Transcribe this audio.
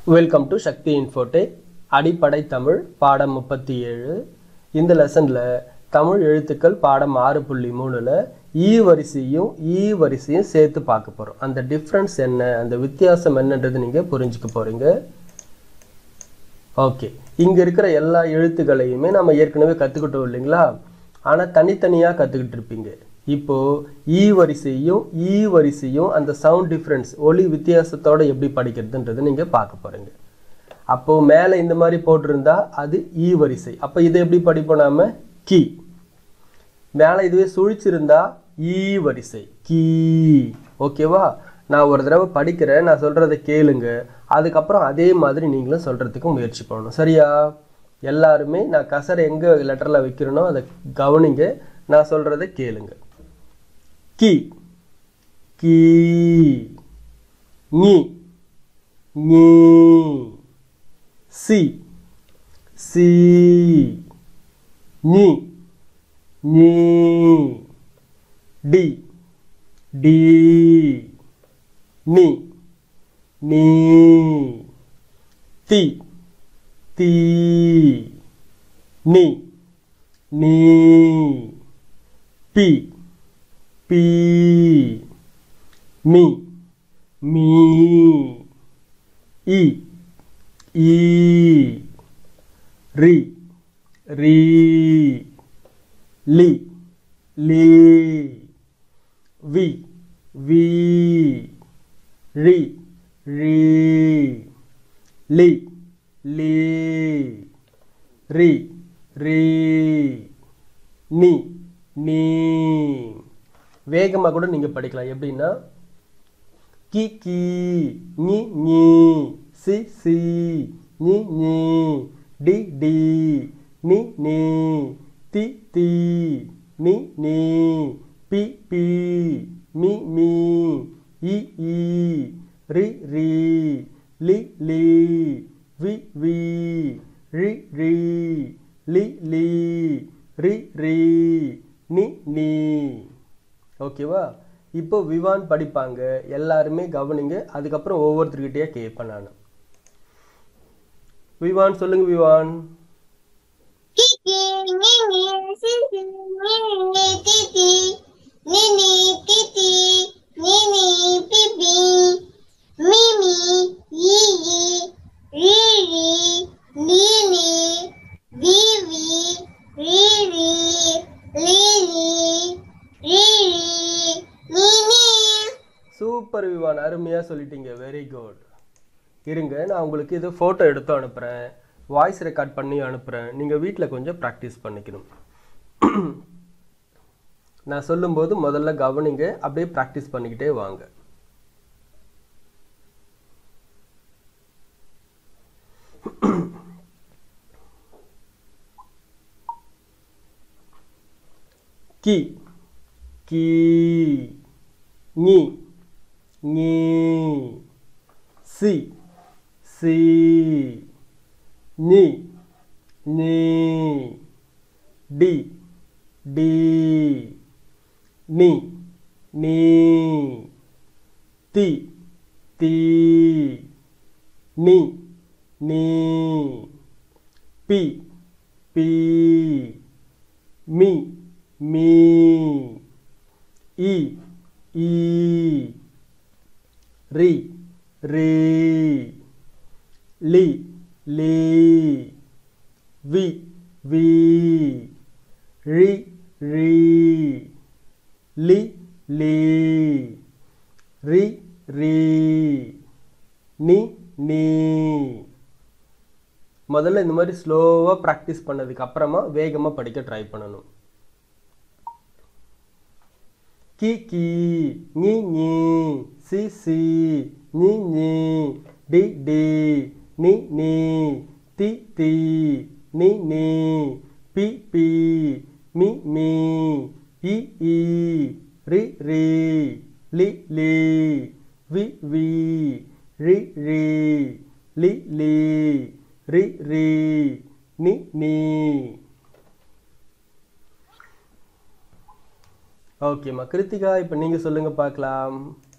Welcome to Sakthi Infotech அடிப்படை தமிழ் பாடம் 37. இந்த லெசனில் தமிழ் எழுத்துக்கள் பாடம் 6.3ல் ஈ வரிசையும் சேர்த்து பார்க்க போகிறோம். அந்த டிஃப்ரென்ஸ் என்ன, அந்த வித்தியாசம் என்னன்றது நீங்கள் புரிஞ்சுக்க போகிறீங்க. ஓகே, இங்கே இருக்கிற எல்லா எழுத்துக்களையுமே நம்ம ஏற்கனவே கற்றுக்கிட்டோம் இல்லைங்களா? ஆனால் தனித்தனியாக கற்றுக்கிட்டு இருப்பீங்க. இப்போது ஈ வரிசையும் அந்த சவுண்ட் டிஃப்ரென்ஸ் ஒலி வித்தியாசத்தோடு எப்படி படிக்கிறதுன்றது நீங்கள் பார்க்க போகிறீங்க. அப்போது மேலே இந்த மாதிரி போட்டிருந்தா அது ஈ வரிசை. அப்போ இதை எப்படி படிப்போம் நாம? கி. மேலே இதுவே சுழிச்சிருந்தா ஈ வரிசை, கீ. ஓகேவா? நான் ஒரு தடவை படிக்கிறேன், நான் சொல்கிறத கேளுங்க. அதுக்கப்புறம் அதே மாதிரி நீங்களும் சொல்கிறதுக்கு முயற்சி பண்ணணும். சரியா? எல்லாருமே நான் கசரை எங்கே லெட்டரில் வைக்கிறேனோ அதை கவனிங்க. நான் சொல்கிறத கேளுங்க. கி, கீ, நீ, நீ, சி, சி, நீ, நீ, டி, டி, நீ, நீ, தி, தி, நீ, நீ, பி, பி, மீ, மீ, இ, ஈ, ரி, ரி, லி, லி, வி, வி, ரி, ரி, லி, லி, ரி, ரி, நீ, நீ. வேகமாக கூட நீங்கள் படிக்கலாம். எப்படின்னா கி, கி, நீ, நீ, சி, சி, நீ, நீ, டி, டி, நீ, நீ, தி, தி, நீ, நீ, பி, பி, மீ, மீ, இ, இ, ரி, ரி, லி, லி, வி, வி, ரி, ரி, லி, லி, ரி, ரி, நீ, நீ. ஓகேவா? இப்போ விவான் படிப்பாங்க. எல்லாருமே கவனிங்க. அதுக்கப்புறம் ஒவ்வொருத்தர்கிட்டயே கேட்பேன் நான். விவான் சொல்லுங்க. விவான். சூப்பர் விவான், அருமையாக சொல்லிட்டீங்க. Very good. இருங்க, நான் உங்களுக்கு இது ஃபோட்டோ எடுத்து அனுப்புகிறேன், வாய்ஸ் ரெக்கார்ட் பண்ணி அனுப்புகிறேன். நீங்கள் வீட்டில் கொஞ்சம் ப்ராக்டிஸ் பண்ணிக்கணும். நான் சொல்லும்போது முதல்ல கவனிங்க, அப்படியே ப்ராக்டிஸ் பண்ணிக்கிட்டே வாங்க. கி, கீ, நீ, நீ, சி, சி, நீ, நீ, டி, டி, நீ, நீ, தி, தி, நீ, நீ, பி, பி, மீ, மீ, இ, ஈ, ரி, ரி, லி, லி, வி, வி, ரி, ரி, லி, லி, ரி, ரி, நீ, நீ. முதல்ல இந்த மாதிரி ஸ்லோவாக ப்ராக்டிஸ் பண்ணதுக்கு அப்புறமா வேகமாக படிக்க ட்ரை பண்ணணும். கி, கி, நீ, நீ, சி, சி, நீ, நீ, டி, டி, நீ, நீ, தி, தி, நீ, நீ, பி, பி, மீ, மீ, இ, இ, ரி, ரி, லி, லி, வி, வி, ரி, ரி, லி, லி, ரி, ரி, நீ, நீ. ஓகேம்மா. கிருத்திகா, இப்போ நீங்கள் சொல்லுங்கள் பார்க்கலாம்.